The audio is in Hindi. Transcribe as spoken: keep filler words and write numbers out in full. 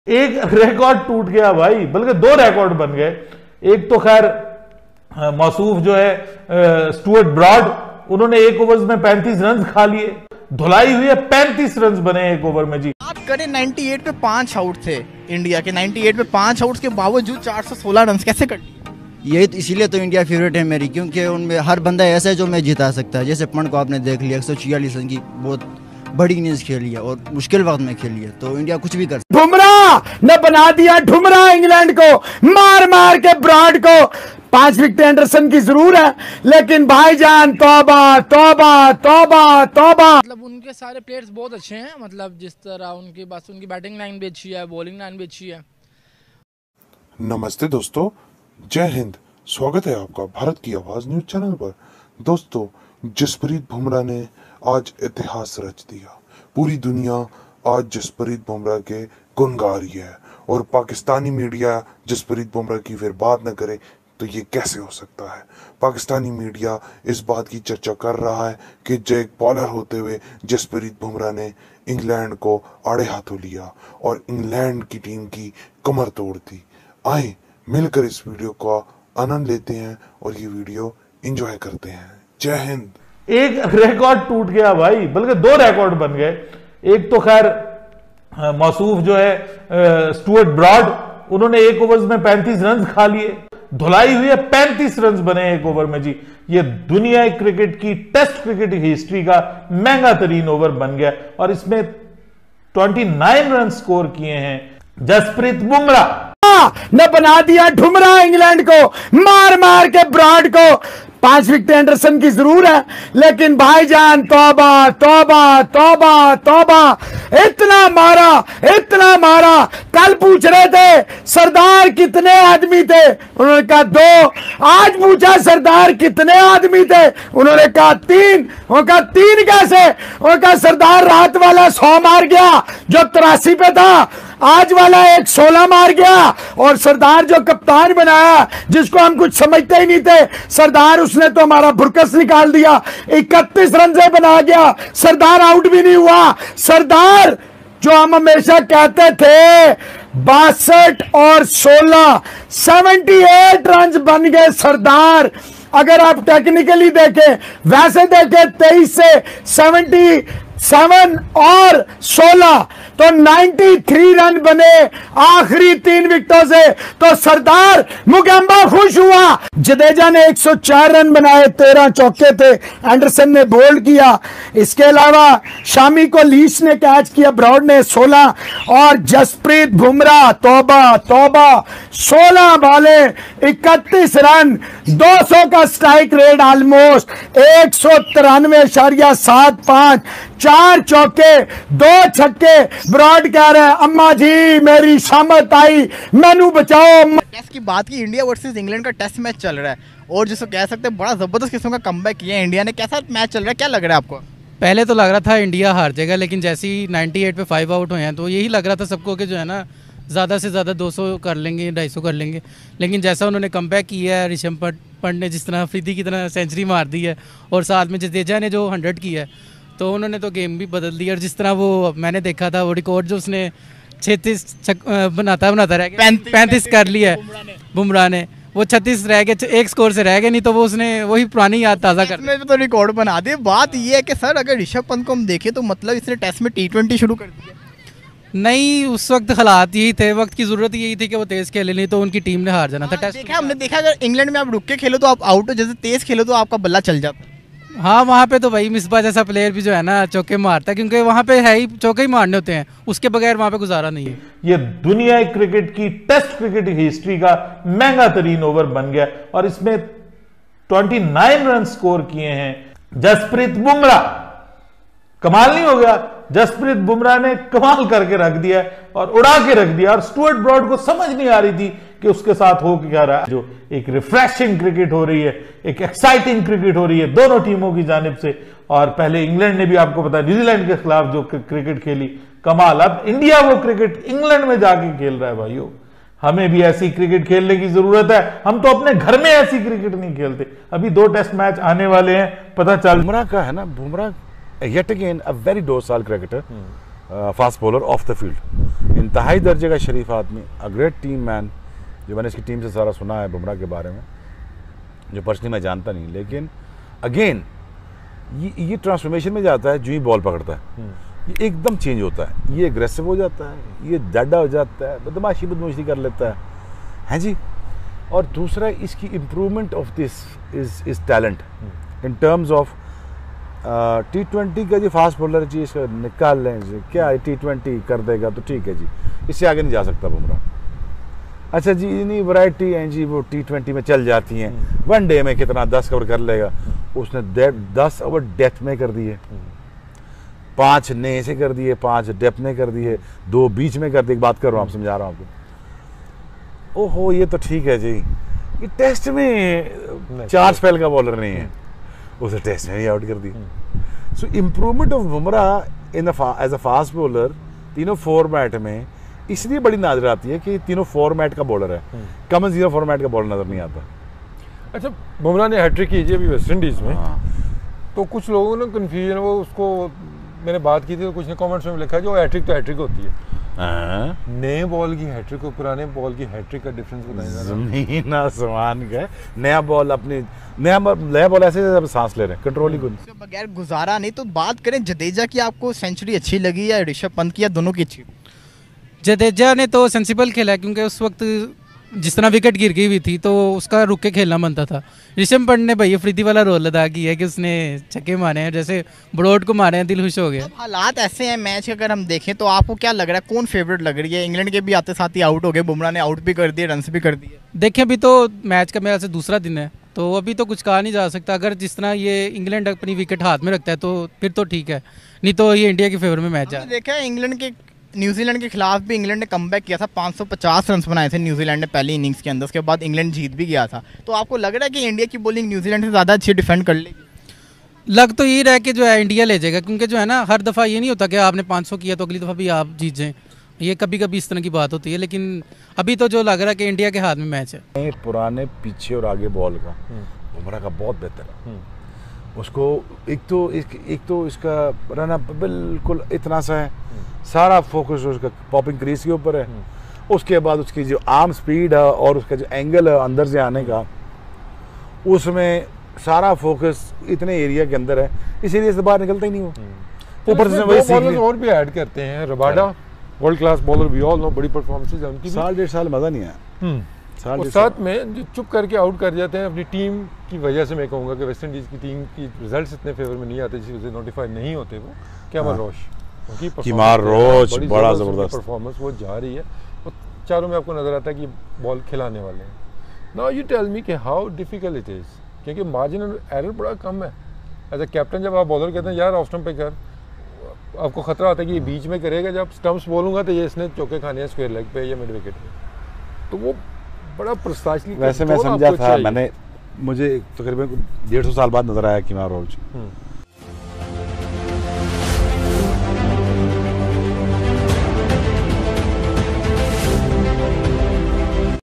एक रिकॉर्ड टूट गया भाई, बल्कि दो रिकॉर्ड बन गए। एक तो खैर मौसूफ जो है स्टुअर्ट ब्रॉड, उन्होंने एक ओवर में पैंतीस रन खा लिए, धुलाई हुई है, पैंतीस रन बने एक ओवर में जी। बात करें अट्ठानवे पे पांच आउट थे इंडिया के, अट्ठानवे पे पांच आउट के बावजूद चार सौ सोलह रन कैसे कर? यही तो इसीलिए तो इंडिया फेवरेट है मेरी, क्योंकि उनमें हर बंदा ऐसा है जो मैच जिता सकता है। जैसे पंड को आपने देख लिया, एक सौ छियालीस रन की बहुत बड़ी इनिंग्स खेली है और मुश्किल वक्त में खेली है, तो इंडिया कुछ भी कर सकता है। बुमराह ने बना दिया ढुमरा इंग्लैंड को, मार मार के ब्रॉड को। पांच विकेट एंडरसन की जरूर है, लेकिन भाईजान तौबा तौबा तौबा तौबा। मतलब उनके सारे प्लेयर्स बहुत अच्छे हैं, मतलब जिस तरह उनकी बस उनकी बैटिंग लाइन भी अच्छी है, बॉलिंग लाइन भी अच्छी है। नमस्ते दोस्तों, जय हिंद। स्वागत है आपका भारत की आवाज न्यूज चैनल पर। दोस्तों, जसप्रीत बुमराह ने आज इतिहास रच दिया। पूरी दुनिया आज जसप्रीत बुमराह के गुण गा रही है और पाकिस्तानी मीडिया जसप्रीत बुमराह की फिर बात न करे तो ये कैसे हो सकता है। पाकिस्तानी मीडिया इस बात की चर्चा कर रहा है कि जो एक बॉलर होते हुए जसप्रीत बुमराह ने इंग्लैंड को आड़े हाथों लिया और इंग्लैंड की टीम की कमर तोड़ दी। आए मिलकर इस वीडियो का आनंद लेते हैं और ये वीडियो एंजॉय करते हैं। जय हिंद। एक रिकॉर्ड टूट गया भाई, बल्कि दो रिकॉर्ड बन गए। एक तो खैर मौसूफ जो है स्टुअर्ट ब्रॉड, उन्होंने एक ओवर में पैंतीस रन खा लिए, धुलाई हुई है, पैंतीस रन बने एक ओवर में जी। ये दुनिया क्रिकेट की टेस्ट क्रिकेट की हिस्ट्री का महंगा तरीन ओवर बन गया और इसमें उनतीस रन स्कोर किए हैं जसप्रीत बुमराह ने बना दिया ढुमरा इंग्लैंड को, मार मार के ब्रॉड को। पांच विकेट एंडरसन की जरूर है, लेकिन भाईजान तौबा तौबा तौबा तौबा। इतना मारा इतना मारा। कल पूछ रहे थे सरदार कितने आदमी थे, उन्होंने कहा दो। आज पूछा सरदार कितने आदमी थे, उन्होंने कहा तीन। उन्होंने कहा तीन कैसे? उन्होंने कहा सरदार रात वाला सौ मार गया जो तिरासी पे था, आज वाला एक सोलह मार गया, और सरदार जो कप्तान बनाया जिसको हम कुछ समझते ही नहीं थे, सरदार उसने तो हमारा बुरकस निकाल दिया, इकतीस रन से बना गया। सरदार आउट भी नहीं हुआ। सरदार जो हम हमेशा कहते थे बासठ और सोलह अठहत्तर रन बन गए सरदार। अगर आप टेक्निकली देखें, वैसे देखें तेईस से सत्तर सेवन और सोलह तो तिरानवे रन बने आखिरी तीन विकेटों से, तो सरदार मुगम्बा खुश हुआ। जडेजा ने एक सौ चार रन बनाए, तेरह चौके थे, एंडरसन ने बोल्ड किया। इसके अलावा शामी को लीच ने कैच किया, ब्रॉड ने सोलह, और जसप्रीत बुमराह तौबा तौबा सोलह बाले इकतीस रन, दो सौ का स्ट्राइक रेट ऑलमोस्ट, एक सौ तिरानवे इशारिया सात पांच, चार चौके दो छक्के। ब्रॉड कह रहे हैं अम्मा जी मेरी शामत आई, मैनू बचाओ। टेस्ट की बात की, इंडिया वर्सेस इंग्लैंड का टेस्ट मैच चल रहा है और जिसको कह सकते हैं बड़ा जबरदस्त किस्म का कमबैक किया है इंडिया ने। कैसा मैच चल रहा है, क्या लग रहा है आपको? पहले तो लग रहा था इंडिया हार जाएगा, लेकिन जैसे ही अट्ठानवे पे फाइव आउट हुए हैं तो यही लग रहा था सबको कि जो है ना ज़्यादा से ज़्यादा दो सौ कर लेंगे, ढाई सौ कर लेंगे। लेकिन जैसा उन्होंने कमबैक किया है, ऋषभ पंत ने जिस तरह अफरीदी की तरह सेंचुरी मार दी है और साथ में जडेजा ने जो हंड्रेड किया है, तो उन्होंने तो गेम भी बदल दी। और जिस तरह वो मैंने देखा था वो रिकॉर्ड जो उसने छत्तीस बनाता बनाता रह गया, पैंतीस कर लिया है बुमराह ने, वो छत्तीस रह गए, एक स्कोर से रह गए, नहीं तो वो उसने वही पुरानी याद ताज़ा कर में तो रिकॉर्ड बना दिए। बात ये है कि सर अगर ऋषभ पंत को हम देखें तो मतलब इसने टेस्ट में टी ट्वेंटी शुरू कर दिया। नहीं, उस वक्त हालात यही थे, वक्त की ज़रूरत यही थी कि वो तेज़ खेले, नहीं तो उनकी टीम ने हार जाना था टेस्ट। देखा हमने देखा अगर इंग्लैंड में आप रुक के खेलो तो आप आउट हो, जैसे तेज़ खेलो तो आपका बल्ला चल जाता। हाँ, वहाँ पे तो भाई मिसबा जैसा प्लेयर भी जो है ना चौके मारता है, क्योंकि वहाँ पे है ही चौके ही मारने होते हैं, उसके बगैर वहाँ पे गुजारा नहीं है। ये दुनिया क्रिकेट की टेस्ट क्रिकेट की हिस्ट्री का महंगा तरीन ओवर बन गया और इसमें उनतीस रन स्कोर किए हैं जसप्रीत बुमराह। कमाल नहीं हो गया? जसप्रीत बुमराह ने कमाल करके रख दिया और उड़ा के रख दिया। और स्टुअर्ट ब्रॉड को समझ नहीं आ रही थी कि उसके साथ हो क्या रहा है। जो एक रिफ्रेशिंग क्रिकेट हो रही है, एक एक्साइटिंग क्रिकेट हो रही है दोनों टीमों की जानिब से। और पहले इंग्लैंड ने भी आपको पता है न्यूजीलैंड के खिलाफ जो क्रिकेट खेली, कमाल। अब इंडिया वो क्रिकेट इंग्लैंड में जाके खेल रहा है भाइयों। हमें भी ऐसी क्रिकेट खेलने की जरूरत है। हम तो अपने घर में ऐसी क्रिकेट नहीं खेलते। अभी दो टेस्ट मैच आने वाले हैं, पता चल। बुमराह का है ना, Bumrah yet again a very docile cricketer, uh, fast bowler off the field. In इंतहाई दर्जे का शरीफ आदमी, अ ग्रेट टीम मैन, जो मैंने इसकी टीम से सारा सुना है बुमराह के बारे में, जो पर्सनली मैं जानता नहीं, लेकिन अगेन ये ये ट्रांसफॉर्मेशन में जाता है जो ही बॉल पकड़ता है, ये एकदम चेंज होता है, ये एग्रेसिव हो जाता है, ये डाडा हो जाता है, बदमाशी बदमाशी कर लेता है, हैं जी। और दूसरा इसकी improvement of this is is talent in terms of T twenty का जी फास्ट बॉलर जी, इसका निकाल लें जी, क्या टी ट्वेंटी कर देगा तो ठीक है जी, इससे आगे नहीं जा सकता बुमराह। अच्छा जी, इन्हीं वैरायटी हैं जी वो टी ट्वेंटी में चल जाती हैं, वनडे में कितना दस ओवर कर लेगा, उसने दस ओवर डेथ में कर दिए, पाँच नए से कर दिए, पाँच डेप्थ में कर दिए, दो बीच में कर दिए, बात कर रहा हूँ, आप समझा रहा हूँ आपको। ओहो ये तो ठीक है जी, ये टेस्ट में चार स्पेल का बॉलर नहीं है, उसे टेस्ट में ही आउट कर दिया। So improvement of Bumrah in as a fast bowler तीनों फॉर्मेट में इसलिए बड़ी नजर आती है कि तीनों फॉर्मेट का बॉलर है, कम जीरो फॉर्मेट का बॉलर नजर नहीं आता। अच्छा, बुमराह ने हैट्रिक की अभी वेस्ट इंडीज में, हाँ। तो कुछ लोगों ने कन्फ्यूजन, वो उसको मैंने बात की थी तो कुछ ने कमेंट्स में लिखा जो हैट्रिक तो हैट्रिक होती है, नए बॉल की हैट्रिक और पुराने बॉल की हैट्रिक का डिफरेंस बताइए। जमीन आसमान का नया बॉल, अपनी नया नया बॉल ऐसे जब सांस ले रहे हैं, कंट्रोल ही कुछ बगैर गुजारा नहीं। तो बात करें जडेजा की, आपको सेंचुरी अच्छी लगी या ऋषभ पंत की, या दोनों की अच्छी? जडेजा ने तो सेंसिबल खेला क्योंकि उस वक्त जिस तरह विकेट गिर गई हुई थी तो उसका रुक के खेलना बनता था। ऋषभ पंत ने भाई अफरीदी वाला रोल अदा किया है कि उसने छक्के मारे हैं, जैसे ब्रॉड को मारे हैं, दिल खुश हो गया। हालात ऐसे हैं मैच के, अगर हम देखें तो आपको क्या लग रहा है कौन फेवरेट लग रही है? इंग्लैंड के भी आते साथ ही आउट हो गए, बुमराह ने आउट भी कर दिए, रन्स भी कर दिए। देखें अभी तो मैच का मेरे से दूसरा दिन है तो अभी तो कुछ कहा नहीं जा सकता। अगर जिस तरह ये इंग्लैंड अपनी विकेट हाथ में रखता है तो फिर तो ठीक है, नहीं तो ये इंडिया के फेवर में मैच है। देखा है इंग्लैंड के न्यूजीलैंड के खिलाफ भी इंग्लैंड ने कमबैक किया था, पाँच सौ पचास रन बनाए थे न्यूजीलैंड ने पहली इनिंग्स के अंदर, उसके बाद इंग्लैंड जीत भी गया था। तो आपको लग रहा है कि इंडिया की बॉलिंग न्यूजीलैंड से ज़्यादा अच्छी डिफेंड कर लेगी? लग तो यही रहा कि जो है इंडिया ले जाएगा, क्योंकि जो है ना हर दफ़ा ये नहीं होता कि आपने पाँच सौ किया तो अगली दफ़ा भी आप जीत जाएं, ये कभी कभी इस तरह की बात होती है। लेकिन अभी तो जो लग रहा है कि इंडिया के हाथ में मैच है। पुराने पीछे और आगे बॉल का बुमराह का बहुत बेहतर है। उसको एक तो एक, एक तो इसका रन अप बिल्कुल इतना सा है, सारा फोकस उसका पॉपिंग क्रीज के ऊपर है, उसके बाद उसकी जो आर्म स्पीड है और उसका जो एंगल है अंदर से आने का, उसमें सारा फोकस इतने एरिया के अंदर है, इसीलिए से बाहर निकलता ही नहीं वो। ऊपर से वही सीख और भी ऐड करते हैं, Rabada world class bowler, we all know, बड़ी परफॉर्मेंसेस है उनकी। साल डेढ़ साल मजा नहीं आया, और साथ में जो चुप करके आउट कर जाते हैं अपनी टीम की वजह से। मैं कहूँगा कि वेस्ट इंडीज़ की टीम की रिजल्ट्स इतने फेवर में नहीं आते जिसकी वजह से नोटिफाइड नहीं होते वो। केमाल रोच, केमाल रोच बड़ा ज़बरदस्त परफॉर्मेंस वो जा रही है, वो चारों में आपको नज़र आता है कि बॉल खिलाने वाले हैं। नाउ यू टेल मी कि हाउ डिफिकल्ट इट इज़, क्योंकि मार्जिनल एरर बड़ा कम है। एज ए कैप्टन जब आप बॉलर कहते हैं यार ऑफ स्टंप पे कर, आपको खतरा आता है कि ये बीच में करेगा, जब स्टंप्स बोलूँगा तो ये इसने चौके खाने हैं स्क्वायर लेग पे या मिड विकेट पे, तो वो बड़ा प्रिसाइसली। वैसे मैं समझा था, मैंने मुझे तकरीबन डेढ़ सौ साल बाद नजर आया केमाल रोच,